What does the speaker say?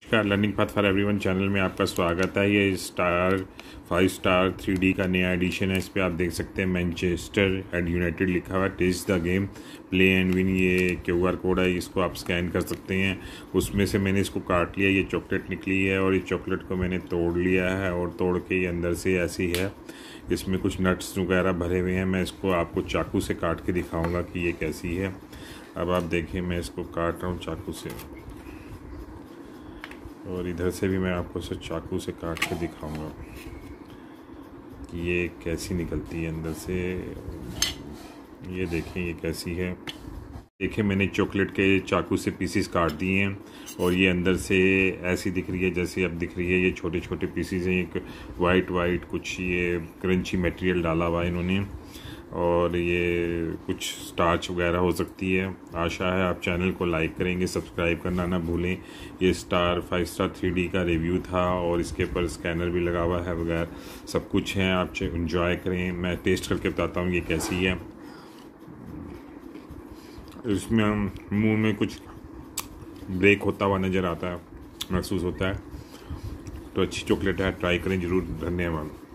का learning path for everyone channel में आपका स्वागत है। ये स्टार 5 स्टार 3D का नया एडिशन है। इस पे आप देख सकते हैं मैनचेस्टर एंड यूनाइटेड लिखा हुआ है। Test the game play and win. ये QR कोड है, इसको आप स्कैन कर सकते हैं। उसमें से मैंने इसको काट लिया, ये चॉकलेट निकली है और ये चॉकलेट को मैंने तोड़ लिया है और तोड़ के ये अंदर से ऐसी है। इसमें कुछ नट्स वगैरह भरे हुए हैं। मैं इसको आपको चाकू से काट के दिखाऊंगा कि ये कैसी है। अब आप देखिए, मैं इसको काट रहा हूँ चाकू से और इधर से भी मैं आपको इसे चाकू से काट के दिखाऊंगा कि ये कैसी निकलती है अंदर से। ये देखें ये कैसी है। देखिए, मैंने चॉकलेट के चाकू से पीसीस काट दिए हैं और ये अंदर से ऐसी दिख रही है जैसे अब दिख रही है। ये छोटे छोटे पीसीस हैं। एक वाइट कुछ ये क्रंची मटेरियल डाला हुआ है इन्होंने और ये कुछ स्टार्च वगैरह हो सकती है। आशा है आप चैनल को लाइक करेंगे, सब्सक्राइब करना ना भूलें। ये स्टार 5 स्टार 3D का रिव्यू था और इसके ऊपर स्कैनर भी लगा हुआ है वगैरह सब कुछ है। आप इंजॉय करें। मैं टेस्ट करके बताता हूँ ये कैसी है। इसमें मुंह में कुछ ब्रेक होता हुआ नज़र आता है, महसूस होता है। तो अच्छी चॉकलेट है, ट्राई करें ज़रूर। धन्यवाद।